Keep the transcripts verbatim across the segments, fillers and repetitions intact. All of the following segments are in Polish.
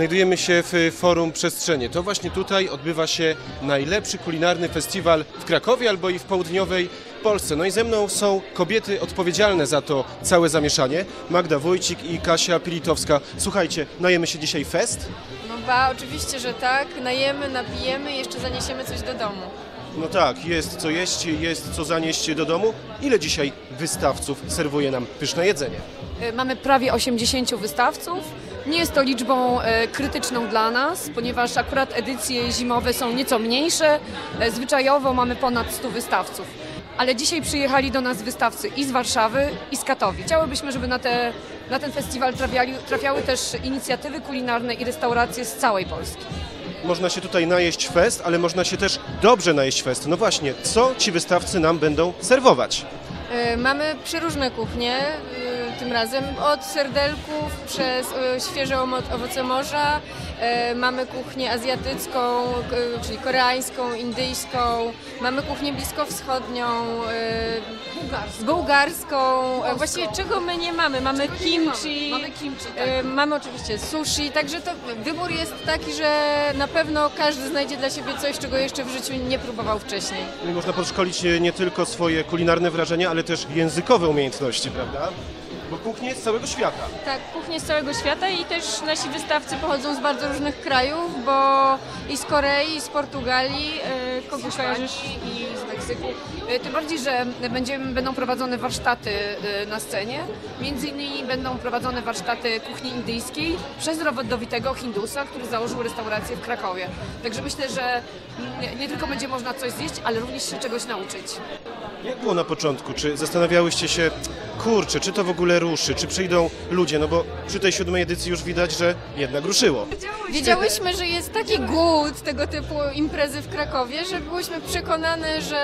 Znajdujemy się w Forum Przestrzenie. To właśnie tutaj odbywa się najlepszy kulinarny festiwal w Krakowie albo i w południowej Polsce. No i ze mną są kobiety odpowiedzialne za to całe zamieszanie. Magda Wójcik i Kasia Pilitowska. Słuchajcie, najemy się dzisiaj fest? No ba, oczywiście, że tak. Najemy, napijemy i jeszcze zaniesiemy coś do domu. No tak, jest co jeść, jest co zanieść do domu. Ile dzisiaj wystawców serwuje nam pyszne jedzenie? Mamy prawie osiemdziesięciu wystawców. Nie jest to liczbą e, krytyczną dla nas, ponieważ akurat edycje zimowe są nieco mniejsze. E, zwyczajowo mamy ponad stu wystawców. Ale dzisiaj przyjechali do nas wystawcy i z Warszawy, i z Katowic. Chciałybyśmy, żeby na, te, na ten festiwal trafiali, trafiały też inicjatywy kulinarne i restauracje z całej Polski. Można się tutaj najeść fest, ale można się też dobrze najeść fest. No właśnie, co ci wystawcy nam będą serwować? Yy, mamy przeróżne kuchnie, yy, tym razem od serdelków przez yy, świeże omo- owoce morza. Yy, mamy kuchnię azjatycką, yy, czyli koreańską, indyjską. Mamy kuchnię bliskowschodnią, yy, bułgarską. bułgarską. Yy, właściwie czego my nie mamy? Mamy kimchi, Mamy kimchi, tak. yy, mamy oczywiście sushi, także to wybór jest taki, że na pewno każdy znajdzie dla siebie coś, czego jeszcze w życiu nie próbował wcześniej. I można podszkolić nie tylko swoje kulinarne wrażenia, ale też językowe umiejętności, prawda? Bo kuchnie jest z całego świata. Tak, kuchnie z całego świata i też nasi wystawcy pochodzą z bardzo różnych krajów, bo i z Korei, i z Portugalii, yy, kogo kojarzysz? I z Meksyku. E, Tym bardziej, że będziemy, będą prowadzone warsztaty e, na scenie. Między innymi będą prowadzone warsztaty kuchni indyjskiej przez rodowitego Hindusa, który założył restaurację w Krakowie. Także myślę, że nie, nie tylko będzie można coś zjeść, ale również się czegoś nauczyć. Jak było na początku? Czy zastanawiałyście się, kurczę, czy to w ogóle ruszy, czy przyjdą ludzie? No bo przy tej siódmej edycji już widać, że jednak ruszyło. Wiedziałyśmy, że jest taki głód tego typu imprezy w Krakowie, że byłyśmy przekonane, że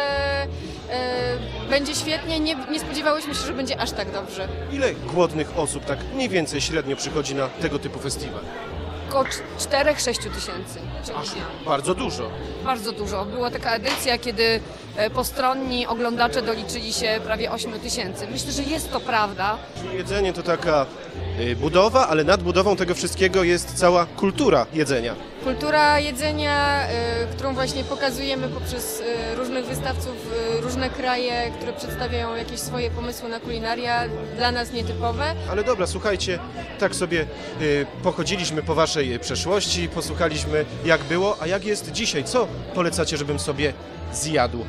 e, będzie świetnie. Nie, nie spodziewałyśmy się, że będzie aż tak dobrze. Ile głodnych osób tak mniej więcej średnio przychodzi na tego typu festiwal? Około czterech sześciu tysięcy. Aż bardzo dużo. Bardzo dużo. Była taka edycja, kiedy e, postronni oglądacze doliczyli się prawie ośmiu tysięcy. Myślę, że jest to prawda. Czyli jedzenie to taka y, budowa, ale nad budową tego wszystkiego jest cała kultura jedzenia. Kultura jedzenia, y, którą właśnie pokazujemy poprzez y, różnych wystawców, y, różne kraje, które przedstawiają jakieś swoje pomysły na kulinaria, dla nas nietypowe. Ale dobra, słuchajcie, tak sobie y, pochodziliśmy po waszej przeszłości, posłuchaliśmy jak było, a jak jest dzisiaj? Co polecacie, żebym sobie zjadł?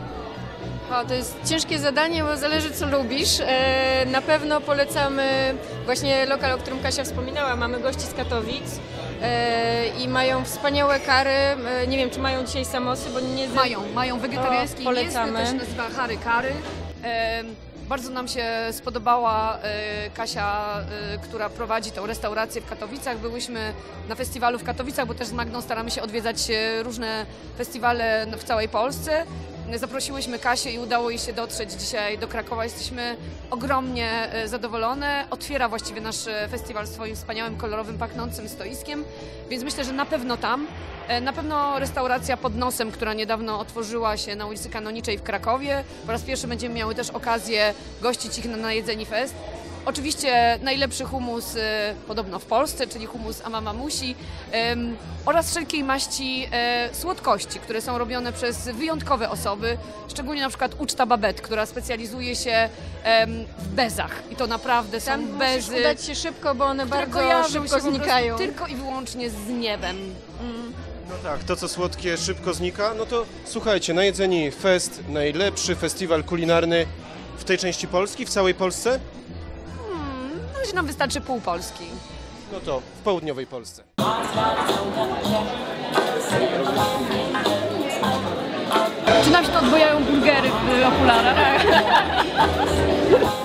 O, to jest ciężkie zadanie, bo zależy co lubisz. E, na pewno polecamy właśnie lokal, o którym Kasia wspominała. Mamy gości z Katowic e, i mają wspaniałe kary. E, nie wiem, czy mają dzisiaj samosy, bo nie znam. Mają, mają wegetariański O, jest, polecamy. też nazywa Hary Kary. E, bardzo nam się spodobała e, Kasia, e, która prowadzi tą restaurację w Katowicach. Byłyśmy na festiwalu w Katowicach, bo też z Magdą staramy się odwiedzać e, różne festiwale w całej Polsce. Zaprosiłyśmy Kasię i udało jej się dotrzeć dzisiaj do Krakowa. Jesteśmy ogromnie e, zadowolone. Otwiera właściwie nasz e, festiwal swoim wspaniałym, kolorowym, pachnącym stoiskiem, więc myślę, że na pewno tam. E, Na pewno restauracja Pod Nosem, która niedawno otworzyła się na ulicy Kanoniczej w Krakowie. Po raz pierwszy będziemy miały też okazję gościć ich na Najedzeni Fest. Oczywiście najlepszy humus e, podobno w Polsce, czyli humus Amamamusi em, oraz wszelkiej maści e, słodkości, które są robione przez wyjątkowe osoby, szczególnie na przykład Uczta Babet, która specjalizuje się em, w bezach i to naprawdę są Tam bezy, musisz udać się szybko, bo one które bardzo kojarzą szybko się po prostu znikają. tylko i wyłącznie z niebem. Mm. No tak, to co słodkie szybko znika, no to słuchajcie, Najedzeni Fest, najlepszy festiwal kulinarny w tej części Polski, w całej Polsce? Na razie nam wystarczy pół Polski. No to w południowej Polsce. Czy nam się to odbojają burgery w okularach?